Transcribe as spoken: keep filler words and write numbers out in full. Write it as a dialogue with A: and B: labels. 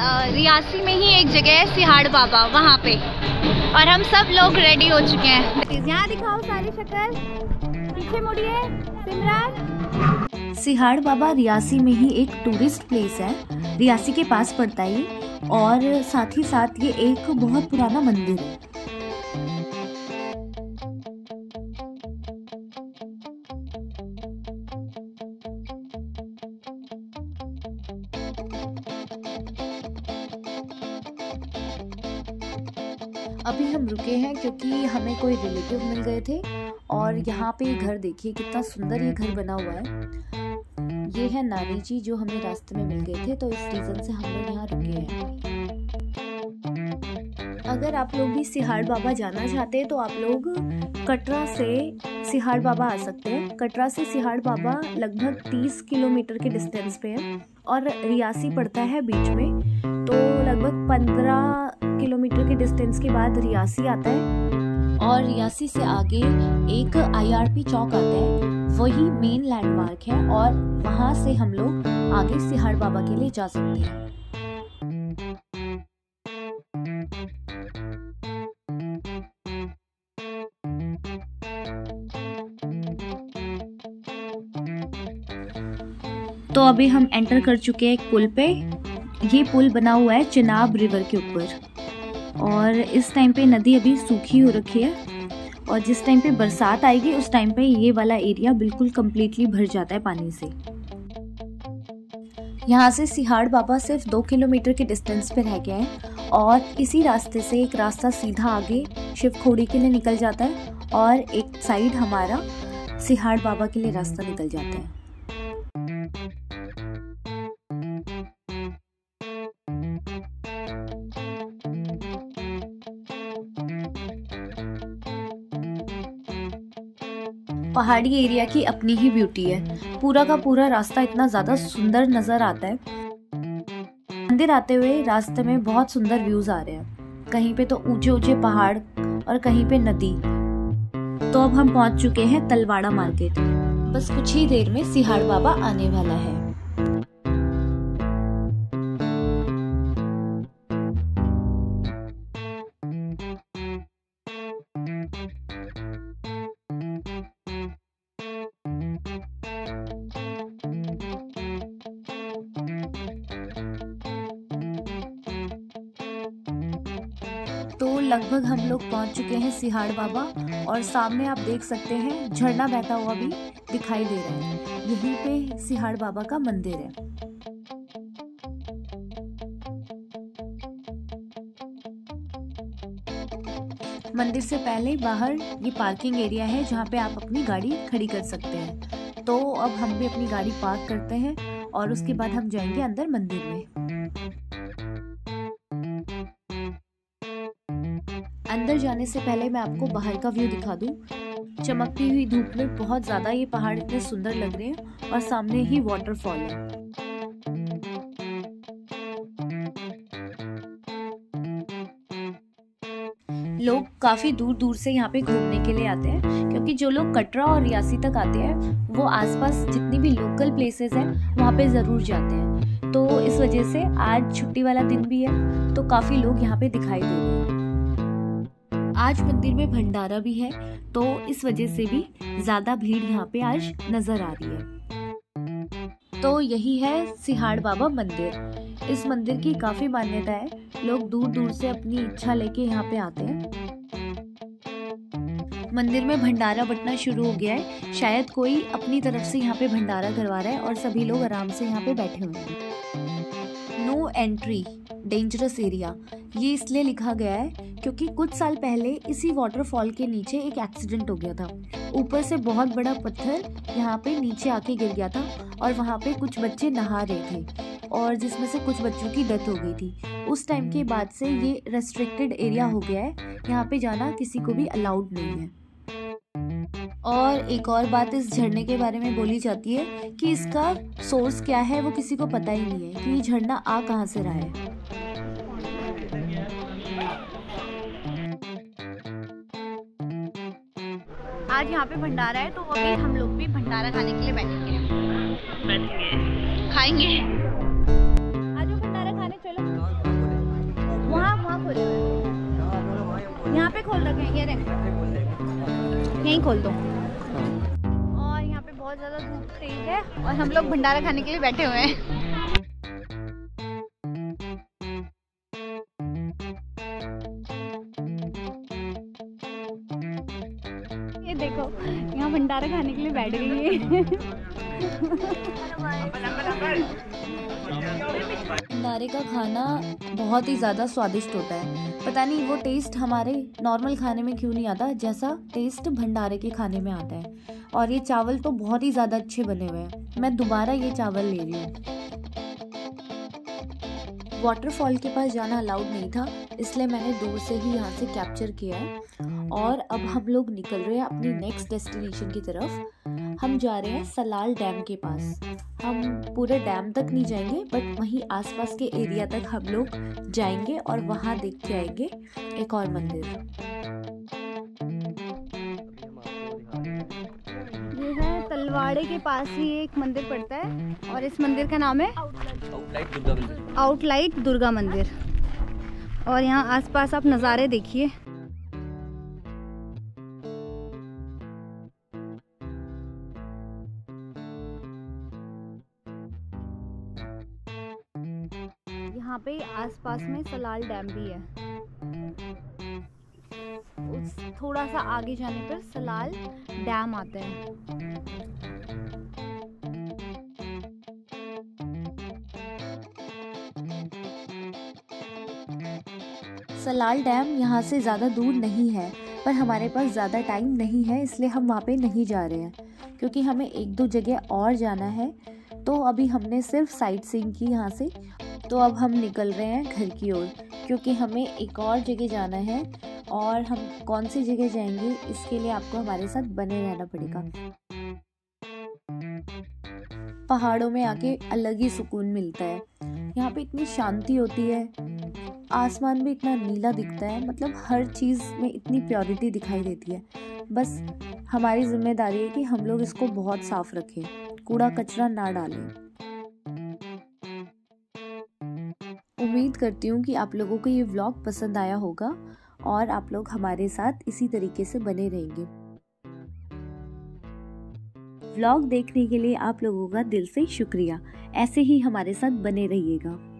A: रियासी में ही एक जगह है सिहाड़ बाबा, वहाँ पे, और हम सब लोग रेडी हो चुके हैं। यहाँ दिखाओ सारी शक्ल, पीछे मुड़िए सिमरन।
B: सिहाड़ बाबा रियासी में ही एक टूरिस्ट प्लेस है, रियासी के पास पड़ता है और साथ ही साथ ये एक बहुत पुराना मंदिर है। अभी हम रुके हैं क्योंकि हमें कोई रिलेटिव मिल गए थे और यहाँ पे घर देखिए कितना सुंदर ये घर बना हुआ है। ये है नानी जी जो हमें रास्ते में मिल गए थे, तो इस रीजन से हम लोग यहाँ रुके हैं। अगर आप लोग भी सिहाड़ बाबा जाना चाहते हैं तो आप लोग कटरा से सिहाड़ बाबा आ सकते हैं। कटरा से सिहाड़ बाबा लगभग तीस किलोमीटर के डिस्टेंस पे है और रियासी पड़ता है बीच में, तो लगभग पंद्रह किलोमीटर के डिस्टेंस के बाद रियासी आता है और रियासी से आगे एक आईआरपी चौक आता है, वही मेन लैंडमार्क है और वहां से हम लोग आगे सिहाड़ बाबा के लिए जा सकते हैं। तो अभी हम एंटर कर चुके हैं एक पुल पे। ये पुल बना हुआ है चिनाब रिवर के ऊपर और इस टाइम पे नदी अभी सूखी हो रखी है और जिस टाइम पे बरसात आएगी उस टाइम पे ये वाला एरिया बिल्कुल कंप्लीटली भर जाता है पानी से। यहाँ से सिहाड़ बाबा सिर्फ दो किलोमीटर के डिस्टेंस पे रह गए हैं और इसी रास्ते से एक रास्ता सीधा आगे शिवखोड़ी के लिए निकल जाता है और एक साइड हमारा सिहाड़ बाबा के लिए रास्ता निकल जाता है। पहाड़ी एरिया की अपनी ही ब्यूटी है, पूरा का पूरा रास्ता इतना ज्यादा सुंदर नजर आता है। मंदिर आते हुए रास्ते में बहुत सुंदर व्यूज आ रहे हैं, कहीं पे तो ऊंचे ऊंचे पहाड़ और कहीं पे नदी। तो अब हम पहुंच चुके हैं तलवाड़ा मार्केट, बस कुछ ही देर में सिहाड़ बाबा आने वाला है। तो लगभग हम लोग पहुंच चुके हैं सिहाड़ बाबा और सामने आप देख सकते हैं झरना बहता हुआ भी दिखाई दे रहा है। यहीं पे सिहाड़ बाबा का मंदिर है। मंदिर से पहले बाहर ये पार्किंग एरिया है जहाँ पे आप अपनी गाड़ी खड़ी कर सकते हैं। तो अब हम भी अपनी गाड़ी पार्क करते हैं और उसके बाद हम जाएंगे अंदर मंदिर में। अंदर जाने से पहले मैं आपको बाहर का व्यू दिखा दूं। चमकती हुई धूप में बहुत ज्यादा ये पहाड़ इतने सुंदर लग रहे हैं और सामने ही वाटरफॉल है। लोग काफी दूर दूर से यहाँ पे घूमने के लिए आते हैं क्योंकि जो लोग कटरा और रियासी तक आते हैं वो आसपास जितनी भी लोकल प्लेसेस हैं वहाँ पे जरूर जाते हैं। तो इस वजह से आज छुट्टी वाला दिन भी है तो काफी लोग यहाँ पे दिखाई दे रहे हैं। आज मंदिर में भंडारा भी है तो इस वजह से भी ज्यादा भीड़ यहाँ पे आज नजर आ रही है। तो यही है सिहाड़ बाबा मंदिर। इस मंदिर की काफी मान्यता है, लोग दूर दूर से अपनी इच्छा लेके यहाँ पे आते हैं। मंदिर में भंडारा बंटना शुरू हो गया है, शायद कोई अपनी तरफ से यहाँ पे भंडारा करवा रहा है और सभी लोग आराम से यहाँ पे बैठे हुए हैं। नो एंट्री, डेंजरस एरिया, ये इसलिए लिखा गया है क्योंकि कुछ साल पहले इसी वाटरफॉल के नीचे एक एक्सीडेंट हो गया था। ऊपर से बहुत बड़ा पत्थर यहाँ पे नीचे आके गिर गया था और वहाँ पे कुछ बच्चे नहा रहे थे और जिसमें से कुछ बच्चों की डेथ हो गई थी। उस टाइम के बाद से ये रेस्ट्रिक्टेड एरिया हो गया है, यहाँ पे जाना किसी को भी अलाउड नहीं है। और एक और बात इस झरने के बारे में बोली जाती है कि इसका सोर्स क्या है वो किसी को पता ही नहीं है कि ये झरना आ कहाँ से रहा है।
A: आज यहाँ पे भंडारा है तो अभी हम लोग भी भंडारा खाने के लिए बैठेंगे बैठेंगे खाएंगे। आज भंडारा खाने चलो। खोल रखे हैं, ये रहे, यहीं खोल दो। और यहाँ पे बहुत ज़्यादा धूप तेज है और हम लोग भंडारा खाने के लिए बैठे हुए हैं। ये देखो यहाँ भंडारा खाने के लिए बैठ गई है।
B: भंडारे का खाना बहुत ही ज़्यादा स्वादिष्ट होता है। पता नहीं वो टेस्ट हमारे नॉर्मल खाने में क्यों नहीं आता जैसा टेस्ट भंडारे के खाने में आता है। और ये चावल तो बहुत ही ज़्यादा अच्छे बने हुए हैं। मैं दोबारा ये चावल ले रही हूँ। वाटरफॉल के पास जाना अलाउड नहीं था, इसलिए मैंने दूर से ही यहाँ से कैप्चर किया है। और अब हम लोग निकल रहे हैं अपनी नेक्स्ट डेस्टिनेशन की तरफ। हम जा रहे हैं सलाल डैम के पास। हम पूरे डैम तक नहीं जाएंगे, बट वहीं आसपास के एरिया तक हम लोग जाएंगे और वहाँ देख के आएंगे एक और मंदिर।
A: ये है तलवाड़े के पास ही एक मंदिर पड़ता है और इस मंदिर का नाम है आउटलाइट दुर्गा मंदिर। और यहाँ आसपास आप नज़ारे देखिए। यहाँ पे आसपास में सलाल डैम भी है। उस थोड़ा सा आगे जाने पर सलाल डैम आता है।
B: सलाल डैम यहाँ से ज़्यादा दूर नहीं है, पर हमारे पास ज़्यादा टाइम नहीं है, इसलिए हम वहाँ पे नहीं जा रहे हैं क्योंकि हमें एक दो जगह और जाना है। तो अभी हमने सिर्फ साइट सीइंग की यहाँ से। तो अब हम निकल रहे हैं घर की ओर क्योंकि हमें एक और जगह जाना है। और हम कौन सी जगह जाएंगे इसके लिए आपको हमारे साथ बने रहना पड़ेगा। पहाड़ों में आके अलग ही सुकून मिलता है। यहाँ पे इतनी शांति होती है, आसमान भी इतना नीला दिखता है, मतलब हर चीज़ में इतनी प्योरिटी दिखाई देती है। बस हमारी जिम्मेदारी है कि हम लोग इसको बहुत साफ रखें, कूड़ा कचरा ना डालें। उम्मीद करती हूँ कि आप लोगों को ये व्लॉग पसंद आया होगा और आप लोग हमारे साथ इसी तरीके से बने रहेंगे। व्लॉग देखने के लिए आप लोगों का दिल से शुक्रिया। ऐसे ही हमारे साथ बने रहिएगा।